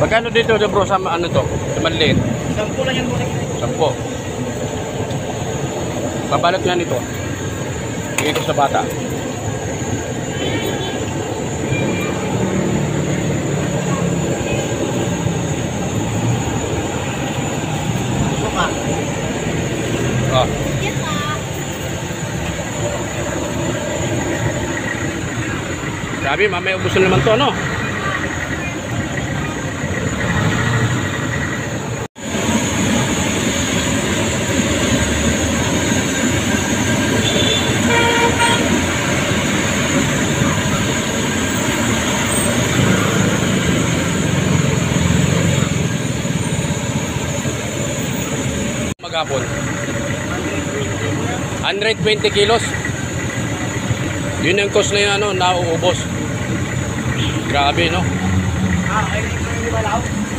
Magkano dito bro sa ano to? Sa maliit? 10 lang yan po. 10. Babalot nga nito. Bigay ko sa bata. Oh. Sabi, mamaya ubos na naman to, ano? Maghapon 120 kilos. Yun yung cost na yun, ano, nauubos. Grabe, no? Ay, hindi malaw.